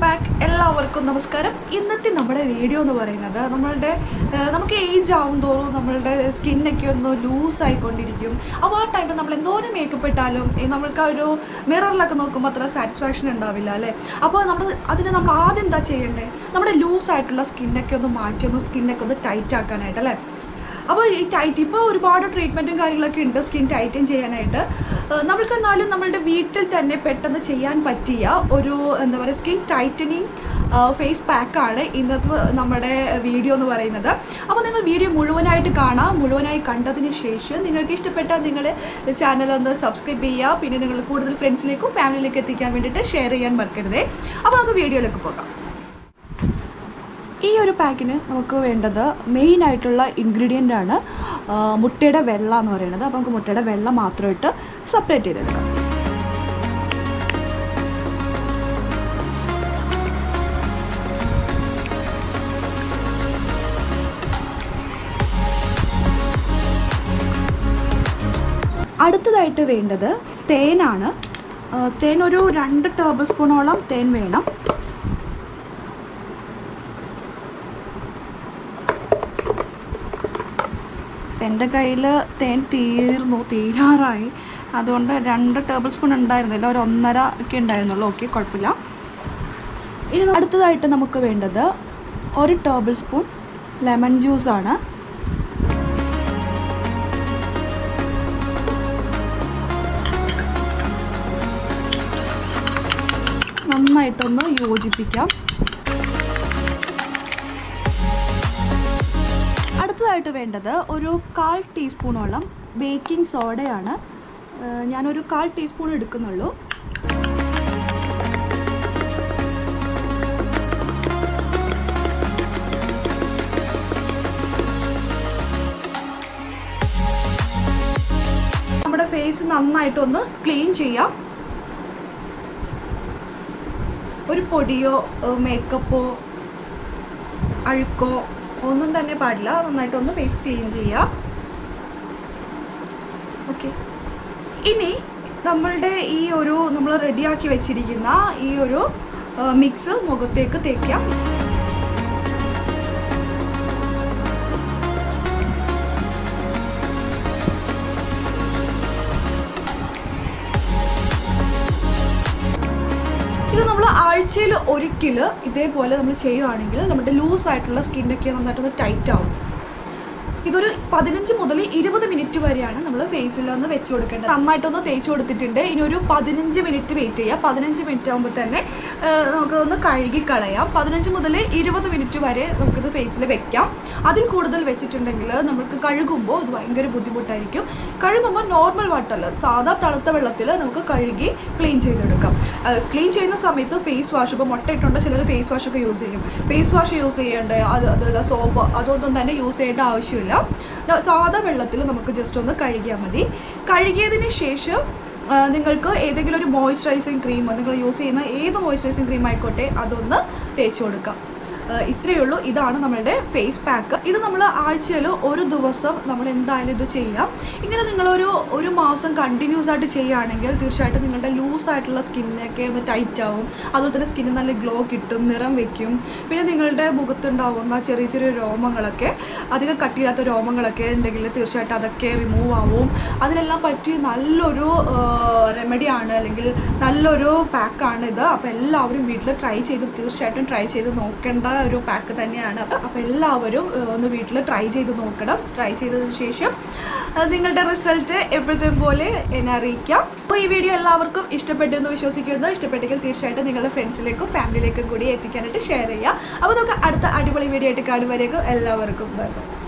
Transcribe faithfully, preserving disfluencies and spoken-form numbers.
Back. എല്ലാവർക്കും നമസ്കാരം. ഇന്നത്തെ നമ്മുടെ വീഡിയോ എന്ന് പറയുന്നത് നമ്മളുടെ നമുക്ക് ഏജ് ആവും തോറും നമ്മളുടെ സ്കിന്നൊക്കെ ഒന്ന് ലൂസായിക്കൊണ്ടിരിക്കും. അപ്പോൾ ആ ടൈമിൽ നമ്മൾ എന്തോരം മേക്കപ്പ് ഇട്ടാലും നമ്മൾക്ക് ആ ഒരു മിററിലൊക്കെ നോക്കുമ്പോൾ അത്ര സാറ്റിസ്ഫാക്ഷൻ ഉണ്ടാവില്ല അല്ലേ. അപ്പോൾ നമ്മൾ അതിന് നമ്മൾ ആദ്യം എന്താ ചെയ്യേണ്ടത്? നമ്മുടെ ലൂസായിട്ടുള്ള സ്കിന്നൊക്കെ ഒന്ന് മാറ്റി ഒന്ന് സ്കിന്നൊക്കെ ഒന്ന് ടൈറ്റ് ആക്കാനായിട്ട് അല്ലേ. അപ്പോൾ ഈ ടൈറ്റ് ഇപ്പോൾ ഒരുപാട് ട്രീറ്റ്മെൻറ്റും കാര്യങ്ങളൊക്കെ ഉണ്ട് സ്കിൻ ടൈറ്റൻ ചെയ്യാനായിട്ട്. നമ്മൾക്ക് എന്നാലും നമ്മളുടെ വീട്ടിൽ തന്നെ പെട്ടെന്ന് ചെയ്യാൻ പറ്റിയ ഒരു എന്താ പറയുക സ്കിൻ ടൈറ്റനിങ് ഫേസ് പാക്കാണ് ഇന്നത്തെ നമ്മുടെ വീഡിയോ എന്ന് പറയുന്നത്. അപ്പോൾ നിങ്ങൾ വീഡിയോ മുഴുവനായിട്ട് കാണാം. മുഴുവനായി കണ്ടതിന് ശേഷം നിങ്ങൾക്ക് ഇഷ്ടപ്പെട്ടാൽ നിങ്ങൾ ചാനൽ ഒന്ന് സബ്സ്ക്രൈബ് ചെയ്യുക. പിന്നെ നിങ്ങൾ കൂടുതൽ ഫ്രണ്ട്സിലേക്കും ഫാമിലിയിലേക്ക് എത്തിക്കാൻ വേണ്ടിയിട്ട് ഷെയർ ചെയ്യാൻ മറക്കരുതേ. അപ്പോൾ നമുക്ക് വീഡിയോയിലേക്ക് പോകാം. ഈ ഒരു പാക്കിന് നമുക്ക് വേണ്ടത് മെയിനായിട്ടുള്ള ഇൻഗ്രീഡിയൻ്റ് ആണ് മുട്ടയുടെ വെള്ള എന്ന് പറയുന്നത്. അപ്പോൾ നമുക്ക് മുട്ടയുടെ വെള്ള മാത്രമായിട്ട് സെപ്പറേറ്റ് ചെയ്തെടുക്കാം. അടുത്തതായിട്ട് വേണ്ടത് തേനാണ്. തേൻ ഒരു രണ്ട് ടേബിൾ സ്പൂണോളം തേൻ വേണം. എൻ്റെ കയ്യിൽ തേൻ തീർന്നു തീരാറായി, അതുകൊണ്ട് രണ്ട് ടേബിൾ സ്പൂൺ ഉണ്ടായിരുന്നില്ല, ഒരു ഒന്നര ഒക്കെ ഉണ്ടായിരുന്നുള്ളൂ. ഓക്കെ, കുഴപ്പമില്ല. ഇനി അടുത്തതായിട്ട് നമുക്ക് വേണ്ടത് ഒരു ടേബിൾ സ്പൂൺ ലെമൺ ജ്യൂസാണ്. നന്നായിട്ടൊന്ന് യോജിപ്പിക്കാം. അടുത്തതായിട്ട് വേണ്ടത് ഒരു കാൽ ടീസ്പൂണോളം ബേക്കിംഗ് സോഡയാണ്. ഞാനൊരു കാൽ ടീസ്പൂൺ എടുക്കുന്നുള്ളൂ. നമ്മുടെ ഫേസ് നന്നായിട്ടൊന്ന് ക്ലീൻ ചെയ്യാം. ഒരു പൊടിയോ മേക്കപ്പോ അഴുക്കോ ഒന്നും തന്നെ പാടില്ല. നന്നായിട്ടൊന്ന് ഫേസ് ക്ലീൻ ചെയ്യുക. ഓക്കെ, ഇനി നമ്മളുടെ ഈ ഒരു നമ്മൾ റെഡിയാക്കി വെച്ചിരിക്കുന്ന ഈ ഒരു മിക്സ് മുഖത്തേക്ക് തേക്കാം. ഇത് നമ്മൾ ആഴ്ചയിൽ ഒരിക്കൽ ഇതേപോലെ നമ്മൾ ചെയ്യുകയാണെങ്കിൽ നമ്മുടെ ലൂസായിട്ടുള്ള സ്കിന്നൊക്കെ നന്നായിട്ടൊന്ന് ടൈറ്റ് ആവും. ഇതൊരു പതിനഞ്ച് മുതൽ ഇരുപത് മിനിറ്റ് വരെയാണ് നമ്മൾ ഫേസിൽ ഒന്ന് വെച്ച് കൊടുക്കേണ്ടത്. നന്നായിട്ടൊന്ന് തേച്ച് കൊടുത്തിട്ടുണ്ട്. ഇനി ഒരു പതിനഞ്ച് മിനിറ്റ് വെയിറ്റ് ചെയ്യാം. പതിനഞ്ച് മിനിറ്റ് ആകുമ്പോൾ തന്നെ നമുക്കൊന്ന് കഴുകിക്കളയാം. പതിനഞ്ച് മുതൽ ഇരുപത് മിനിറ്റ് വരെ നമുക്കിത് ഫേസിൽ വെക്കാം. അതിൽ കൂടുതൽ വെച്ചിട്ടുണ്ടെങ്കിൽ നമുക്ക് കഴുകുമ്പോൾ ഇത് ഭയങ്കര ബുദ്ധിമുട്ടായിരിക്കും. കഴുകുമ്പോൾ നോർമൽ വാട്ടറിൽ സാധാ തണുത്ത വെള്ളത്തിൽ നമുക്ക് കഴുകി ക്ലീൻ ചെയ്തെടുക്കാം. ക്ലീൻ ചെയ്യുന്ന സമയത്ത് ഫേസ് വാഷ്, ഇപ്പോൾ മുട്ട ഇട്ടുകൊണ്ട് ചിലർ ഫേസ് വാഷൊക്കെ യൂസ് ചെയ്യും. ഫേസ് വാഷ് യൂസ് ചെയ്യേണ്ട അത് അതല്ല സോപ്പ് അതൊന്നും തന്നെ യൂസ് ചെയ്യേണ്ട ആവശ്യമില്ല. സാധാ വെള്ളത്തിൽ നമുക്ക് ജസ്റ്റ് ഒന്ന് കഴുകിയാൽ മതി. കഴുകിയതിന് ശേഷം നിങ്ങൾക്ക് ഏതെങ്കിലും ഒരു മോയ്സ്ചറൈസിങ് ക്രീം, നിങ്ങൾ യൂസ് ചെയ്യുന്ന ഏത് മോയ്സ്ചറൈസിങ് ക്രീം ആയിക്കോട്ടെ അതൊന്ന് തേച്ച് കൊടുക്കാം. ഇത്രയേ ഉള്ളൂ. ഇതാണ് നമ്മളുടെ ഫേസ് പാക്ക്. ഇത് നമ്മൾ ആഴ്ചയിൽ ഒരു ദിവസം നമ്മൾ എന്തായാലും ഇത് ചെയ്യാം. ഇങ്ങനെ നിങ്ങളൊരു ഒരു മാസം കണ്ടിന്യൂസ് ആയിട്ട് ചെയ്യുകയാണെങ്കിൽ തീർച്ചയായിട്ടും നിങ്ങളുടെ ലൂസായിട്ടുള്ള സ്കിന്നൊക്കെ ഒന്ന് ടൈറ്റ് ആവും. അതുപോലെ തന്നെ സ്കിന്നിന് നല്ല ഗ്ലോ കിട്ടും, നിറം വയ്ക്കും. പിന്നെ നിങ്ങളുടെ മുഖത്തുണ്ടാവുന്ന ചെറിയ ചെറിയ രോമങ്ങളൊക്കെ, അധികം കട്ടിയില്ലാത്ത രോമങ്ങളൊക്കെ ഉണ്ടെങ്കിൽ തീർച്ചയായിട്ടും അതൊക്കെ റിമൂവ് ആവും. അതിനെല്ലാം പറ്റി നല്ലൊരു റെമഡിയാണ്, അല്ലെങ്കിൽ നല്ലൊരു പാക്കാണ് ഇത്. അപ്പോൾ എല്ലാവരും വീട്ടിൽ ട്രൈ ചെയ്ത് തീർച്ചയായിട്ടും ട്രൈ ചെയ്ത് നോക്കേണ്ട ഒരു പാക്ക് തന്നെയാണ്. അപ്പോൾ എല്ലാവരും ഒന്ന് വീട്ടിൽ ട്രൈ ചെയ്ത് നോക്കണം. ട്രൈ ചെയ്തതിന് ശേഷം നിങ്ങളുടെ റിസൾട്ട് എപ്പോഴത്തേക്കും പോലെ എന്നെ അറിയിക്കാം. അപ്പോൾ ഈ വീഡിയോ എല്ലാവർക്കും ഇഷ്ടപ്പെട്ടെന്ന് വിശ്വസിക്കുന്നു. ഇഷ്ടപ്പെട്ടെങ്കിൽ തീർച്ചയായിട്ടും നിങ്ങളുടെ ഫ്രണ്ട്സിലേക്കും ഫാമിലിയിലേക്കും കൂടി എത്തിക്കാനായിട്ട് ഷെയർ ചെയ്യുക. അപ്പോൾ നമുക്ക് അടുത്ത അടിപൊളി വീഡിയോ ആയിട്ട് കാണുമ്പോഴേക്കും എല്ലാവർക്കും ബൈ ബൈ.